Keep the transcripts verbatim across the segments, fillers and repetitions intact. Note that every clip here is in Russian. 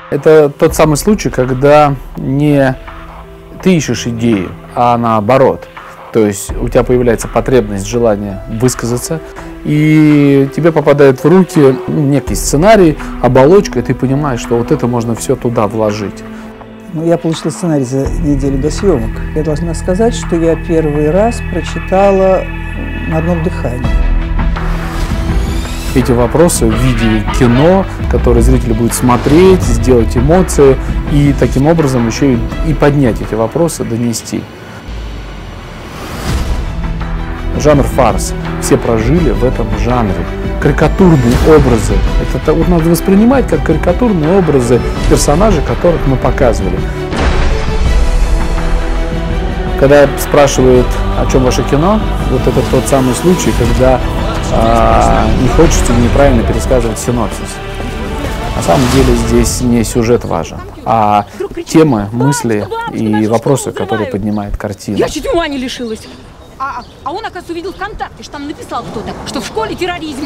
Это тот самый случай, когда не ты ищешь идеи, а наоборот. То есть у тебя появляется потребность, желание высказаться, и тебе попадает в руки некий сценарий, оболочка, и ты понимаешь, что вот это можно все туда вложить. Ну, я получила сценарий за неделю до съемок. Я должна сказать, что я первый раз прочитала на одном дыхании. Эти вопросы в виде кино, которое зритель будет смотреть, сделать эмоции, и таким образом еще и, и поднять эти вопросы, донести. Жанр фарс. Все прожили в этом жанре. Карикатурные образы. Это вот надо воспринимать как карикатурные образы персонажей, которых мы показывали. Когда спрашивают, о чем ваше кино, вот это тот самый случай, когда а, не хочется неправильно пересказывать синопсис. На самом деле здесь не сюжет важен, а темы, мысли и вопросы, которые поднимает картина. Я чуть ума не лишилась. А, а он, оказывается, увидел ВКонтакте, что там написал кто-то, что в школе терроризм.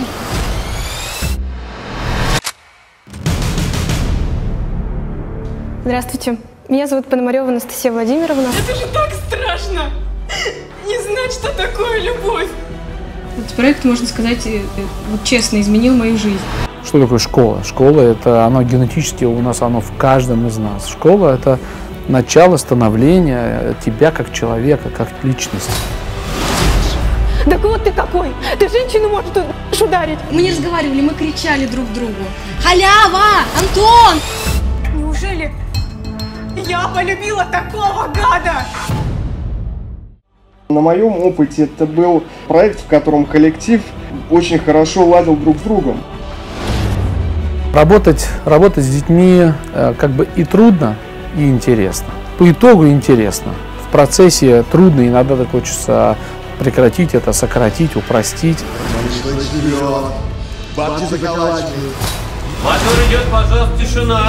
Здравствуйте. Меня зовут Пономарева Анастасия Владимировна. Это же так страшно! Не знать, что такое любовь! Этот проект, можно сказать, вот честно изменил мою жизнь. Что такое школа? Школа — это оно генетически у нас, оно в каждом из нас. Школа — это начало становления тебя как человека, как личности. Так вот ты какой! Ты женщину можешь тут ударить! Мы не разговаривали, мы кричали друг другу. Халява! Антон! Неужели я полюбила такого гада? На моем опыте это был проект, в котором коллектив очень хорошо ладил друг с другом. Работать, работать с детьми э, как бы и трудно, и интересно. По итогу интересно. В процессе трудно, иногда так хочется прекратить это, сократить, упростить. Мотор идет, пожалуйста, тишина.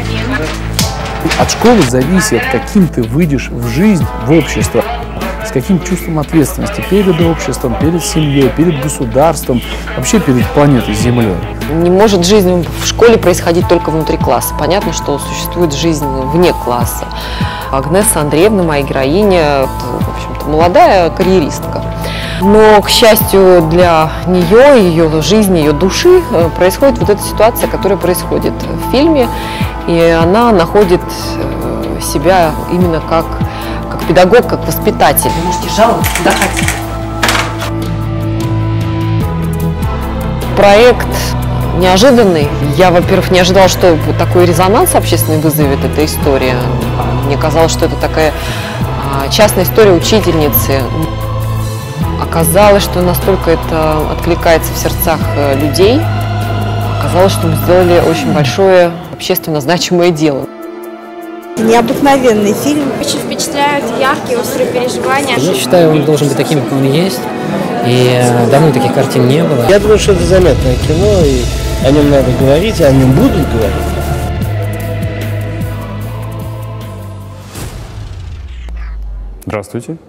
От школы зависит, каким ты выйдешь в жизнь, в общество, с каким чувством ответственности перед обществом, перед семьей, перед государством, вообще перед планетой Землей. Не может жизнь в школе происходить только внутри класса. Понятно, что существует жизнь вне класса. Агнеса Андреевна, моя героиня, в общем-то, молодая карьеристка. Но, к счастью для нее, ее жизни, ее души, происходит вот эта ситуация, которая происходит в фильме. И она находит себя именно как, как педагог, как воспитатель. Вы можете жаловаться куда хотите. Проект неожиданный. Я, во-первых, не ожидала, что такой резонанс общественный вызовет эта история. Мне казалось, что это такая частная история учительницы. Оказалось, что настолько это откликается в сердцах людей. Оказалось, что мы сделали очень большое общественно значимое дело. Необыкновенный фильм. Очень впечатляют яркие, острые переживания. Я считаю, он должен быть таким, как он есть. И давно таких картин не было. Я думаю, что это заметное кино, и о нем надо говорить, и о нем будут говорить. Здравствуйте.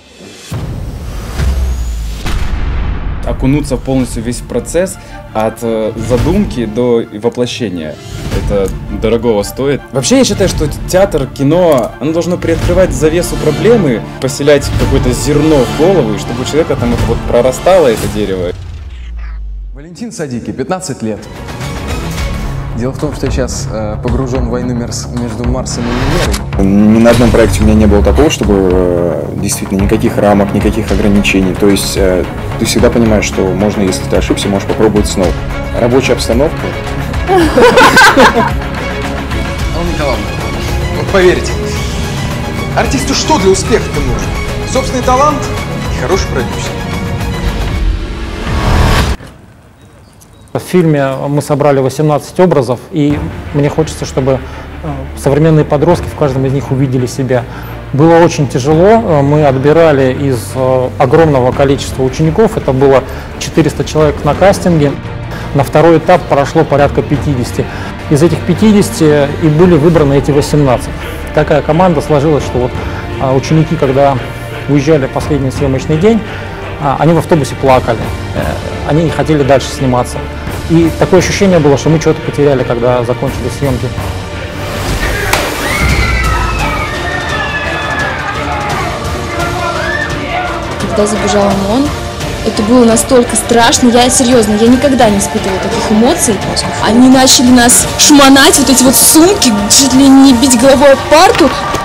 Окунуться полностью весь процесс от задумки до воплощения. Это дорогого стоит. Вообще я считаю, что театр, кино, оно должно приоткрывать завесу проблемы, поселять какое-то зерно в голову, и чтобы у человека там это вот прорастало, это дерево. Валентин Садики, пятнадцать лет. Дело в том, что я сейчас э, погружен в войну между Марсом и Венерой. Ни на одном проекте у меня не было такого, чтобы э, действительно никаких рамок, никаких ограничений. То есть э, ты всегда понимаешь, что можно, если ты ошибся, можешь попробовать снова. Рабочая обстановка. Алла Николаевна, вот поверьте, артисту что для успеха-то нужно? Собственный талант и хороший продюсер. В фильме мы собрали восемнадцать образов, и мне хочется, чтобы современные подростки в каждом из них увидели себя. Было очень тяжело, мы отбирали из огромного количества учеников, это было четыреста человек на кастинге. На второй этап прошло порядка пятидесяти. Из этих пятидесяти и были выбраны эти восемнадцать. Такая команда сложилась, что вот ученики, когда уезжали в последний съемочный день, они в автобусе плакали, они не хотели дальше сниматься. И такое ощущение было, что мы что-то потеряли, когда закончили съемки. когда забежал ОМОН. Это было настолько страшно, я серьезно, я никогда не испытывала таких эмоций. Они начали нас шмонать, вот эти вот сумки, чуть ли не бить головой об парту.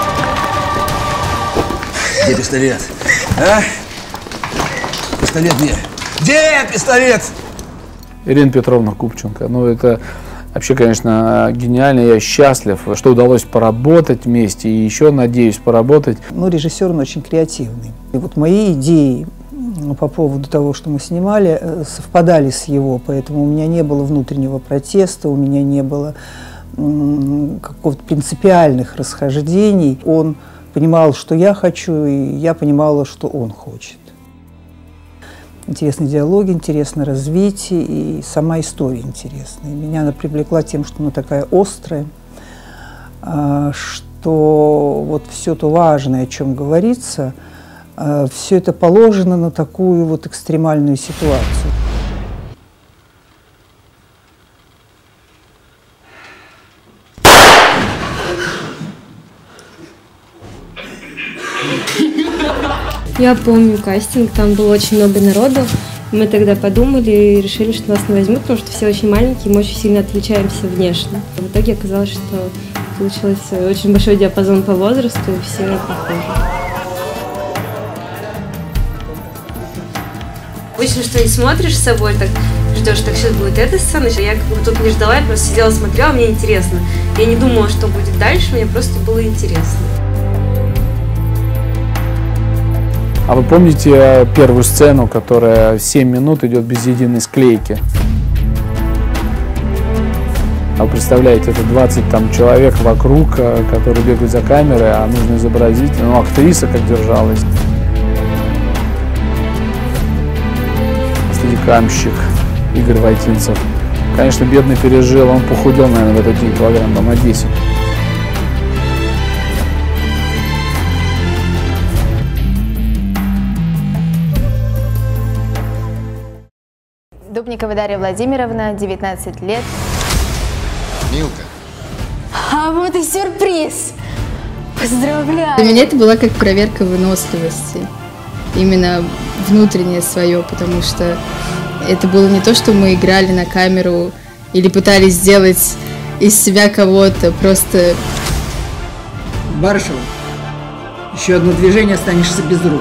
Где пистолет? А? Пистолет где? Где пистолет? Ирина Петровна Купченко, ну это вообще, конечно, гениально. Я счастлив, что удалось поработать вместе и еще, надеюсь, поработать. Ну, режиссер он очень креативный. И вот мои идеи по поводу того, что мы снимали, совпадали с его, поэтому у меня не было внутреннего протеста, у меня не было каких-то принципиальных расхождений. Он понимал, что я хочу, и я понимала, что он хочет. Интересные диалоги, интересное развитие, и сама история интересная. Меня она привлекла тем, что она такая острая, что вот все то важное, о чем говорится, все это положено на такую вот экстремальную ситуацию. Я помню кастинг, там было очень много народу. Мы тогда подумали и решили, что нас не возьмут, потому что все очень маленькие, мы очень сильно отличаемся внешне. В итоге оказалось, что получился очень большой диапазон по возрасту, и все похожи. Обычно что-нибудь смотришь с собой, так ждешь, так сейчас будет эта сцена. Я как бы тут не ждала, я просто сидела, смотрела, мне интересно. Я не думала, что будет дальше, мне просто было интересно. А вы помните первую сцену, которая семь минут идет без единой склейки? А вы представляете, это двадцать там, человек вокруг, которые бегают за камерой, а нужно изобразить, ну, актриса как держалась. Стадикамщик Игорь Войтинцев. Конечно, бедный пережил, он похудел, наверное, в этот день килограмм там, на десять. Дубникова Дарья Владимировна, девятнадцать лет. Милка. А вот и сюрприз! Поздравляю! Для меня это была как проверка выносливости. Именно внутреннее свое, потому что это было не то, что мы играли на камеру или пытались сделать из себя кого-то, просто... Барышева, еще одно движение, останешься без рук.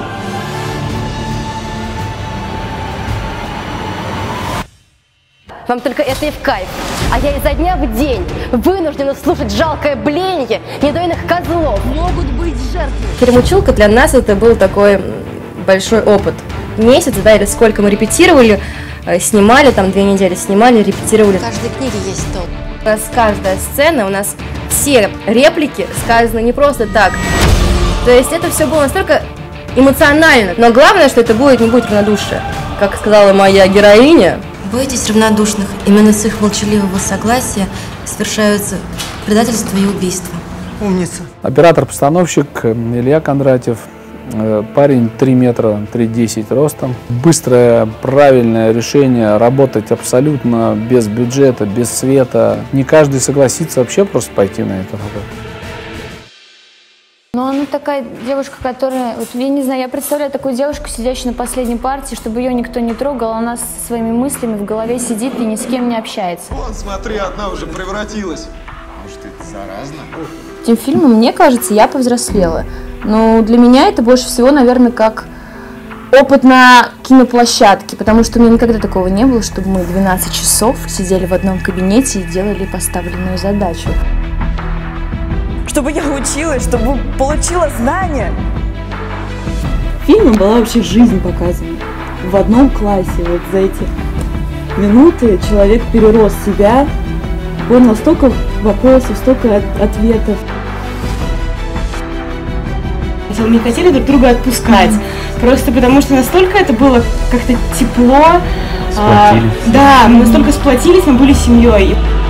Вам только это и в кайф. А я изо дня в день вынуждена слушать жалкое блеяние недойных козлов. Могут быть жертвы. Перемучилка для нас это был такой большой опыт. Месяц, да, или сколько мы репетировали, снимали, там две недели снимали, репетировали. В каждой книге есть топ. У нас каждая сцена, у нас все реплики сказаны не просто так. То есть это все было настолько эмоционально. Но главное, что это будет не будет равнодушие. Как сказала моя героиня, бойтесь равнодушных. Именно с их молчаливого согласия совершаются предательство и убийство. Умница. Оператор-постановщик Илья Кондратьев. Парень три метра, три десять ростом. Быстрое, правильное решение работать абсолютно без бюджета, без света. Не каждый согласится вообще просто пойти на эту работу. Но она такая девушка, которая, вот, я не знаю, я представляю такую девушку, сидящую на последней партии, чтобы ее никто не трогал, она со своими мыслями в голове сидит и ни с кем не общается. Вон, смотри, одна уже превратилась. Может, это заразно? Этим фильмом, мне кажется, я повзрослела. Но для меня это больше всего, наверное, как опыт на киноплощадке, потому что у меня никогда такого не было, чтобы мы двенадцать часов сидели в одном кабинете и делали поставленную задачу. Чтобы я училась, чтобы получила знания. В фильме была вообще жизнь показана. В одном классе вот за эти минуты человек перерос себя, понял столько вопросов, столько от ответов. Мы не хотели друг друга отпускать, mm-hmm. просто потому что настолько это было как-то тепло. А, да, мы настолько сплотились, мы были семьей.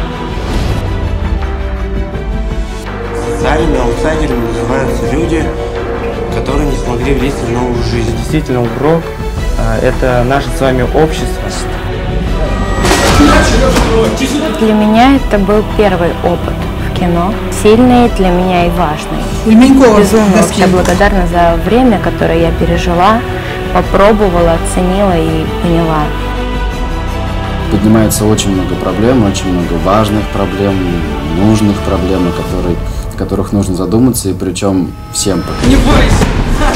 Социальными аутсайдерами называются люди, которые не смогли влезть в новую жизнь. Действительно, урок – это наше с вами общество. Для меня это был первый опыт в кино, сильный для меня и важный. Безумно вообще благодарна за время, которое я пережила, попробовала, оценила и поняла. Поднимается очень много проблем, очень много важных проблем, нужных проблем, о которых, о которых нужно задуматься, и причем всем. Не бойся!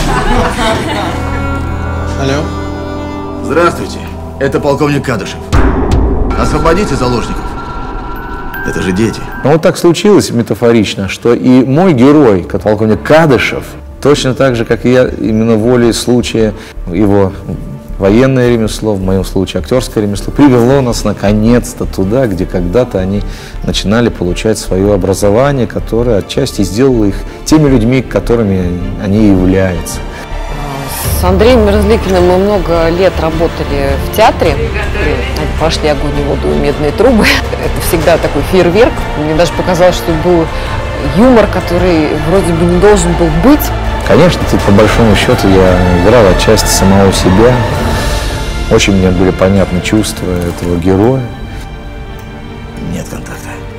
Алло. Здравствуйте. Это полковник Кадышев. Освободите заложников. Это же дети. Но вот так случилось метафорично, что и мой герой, как полковник Кадышев, точно так же, как и я, именно волей случая, его военное ремесло, в моем случае актерское ремесло, привело нас наконец-то туда, где когда-то они начинали получать свое образование, которое отчасти сделало их теми людьми, которыми они являются. С Андреем Мерзликиным мы много лет работали в театре. Пошли огонь и воду и медные трубы. Это всегда такой фейерверк. Мне даже показалось, что был юмор, который вроде бы не должен был быть. Конечно, тут по большому счету я играл отчасти самого себя. Очень мне были понятны чувства этого героя. Нет контакта.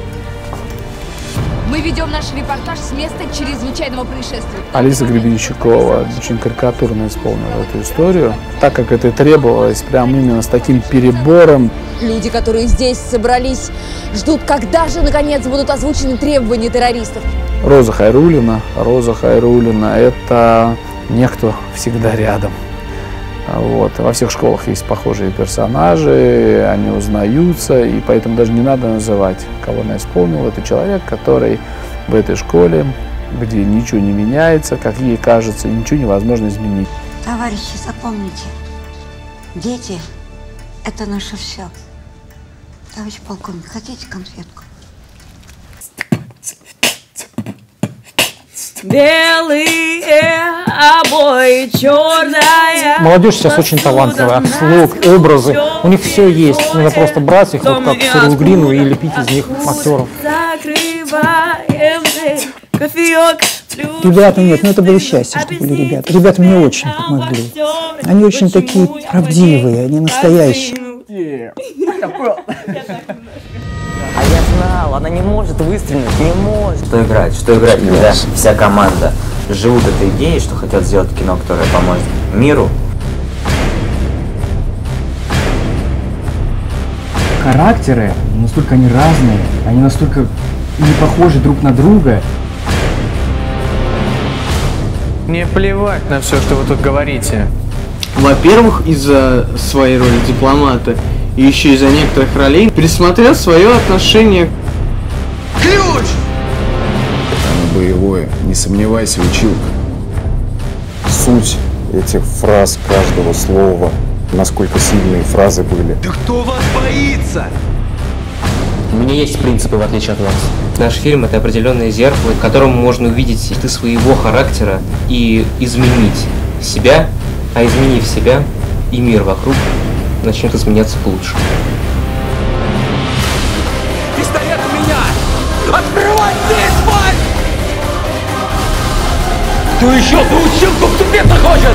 Мы ведем наш репортаж с места чрезвычайного происшествия. Алиса Гребенщикова очень карикатурно исполнила эту историю, так как это требовалось, прям именно с таким перебором. Люди, которые здесь собрались, ждут, когда же наконец будут озвучены требования террористов. Роза Хайруллина. Роза Хайруллина – это некто всегда рядом. Вот. Во всех школах есть похожие персонажи, они узнаются, и поэтому даже не надо называть, кого она исполнила. Это человек, который в этой школе, где ничего не меняется, как ей кажется, ничего невозможно изменить. Товарищи, запомните, дети – это наше все. Товарищ полковник, хотите конфетку? Белые обои, черная. Молодежь сейчас очень талантливая. Слог, образы. У них все есть. Надо просто брать их, вот как сырую глину, и лепить из них актеров. Ребята, нет, ну это было счастье, что были ребята. Ребята мне очень помогли. Они очень такие правдивые, они настоящие. А я знал, она не может выстрелить, не может. Что играть, что играть, когда вся команда живут этой идеей, что хотят сделать кино, которое поможет миру. Характеры, настолько они разные, они настолько не похожи друг на друга. Мне плевать на все, что вы тут говорите. Во-первых, из-за своей роли дипломата и еще из-за некоторых ролей пересмотрел свое отношение. Ключ! Оно боевое, не сомневайся, училка. Суть этих фраз, каждого слова, насколько сильные фразы были. Да кто вас боится? У меня есть принципы, в отличие от вас. Наш фильм — это определенное зеркало, в котором можно увидеть ты своего характера и изменить себя, а изменив себя, и мир вокруг начнет изменяться к лучшему. Пистолет у меня! Открывай дверь, тварь! Кто еще ту училку в тупец хочет?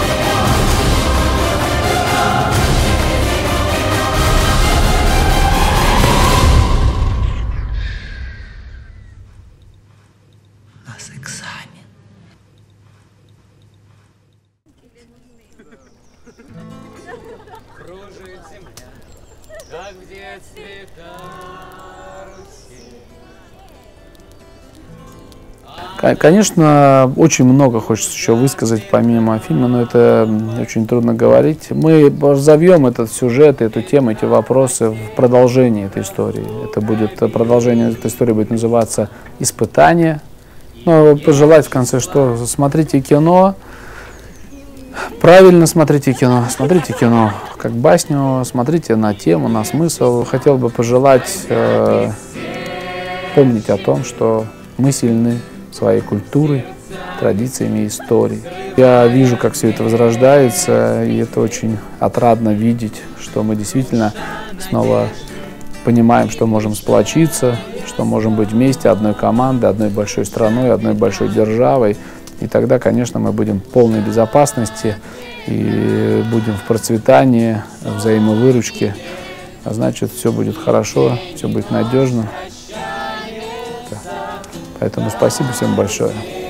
У нас экзамен. Кружит земля, как в детстве карусель. Конечно, очень много хочется еще высказать помимо фильма, но это очень трудно говорить. Мы разовьем этот сюжет, эту тему, эти вопросы в продолжении этой истории. Это будет продолжение этой истории будет называться «Испытание». Но пожелать в конце, что смотрите кино. Правильно смотрите кино, смотрите кино как басню, смотрите на тему, на смысл. Хотел бы пожелать э, помнить о том, что мы сильны своей культурой, традициями и историей. Я вижу, как все это возрождается, и это очень отрадно видеть, что мы действительно снова понимаем, что можем сплочиться, что можем быть вместе одной командой, одной большой страной, одной большой державой. И тогда, конечно, мы будем в полной безопасности и будем в процветании, взаимовыручке. А значит, все будет хорошо, все будет надежно. Поэтому спасибо всем большое.